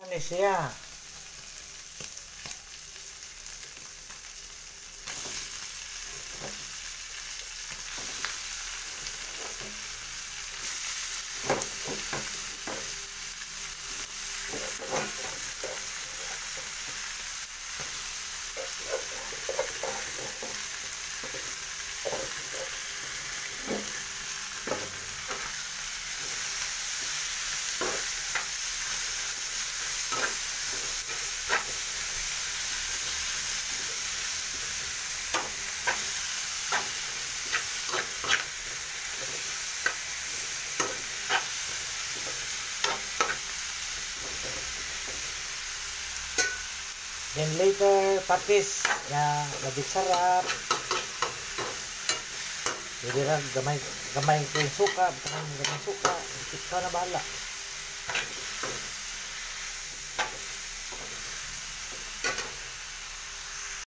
Ano siya? Then later, patis. Lagi sarap. Jadi lang gamay ko yung suka. Gamay suka. Ikaw na bahala.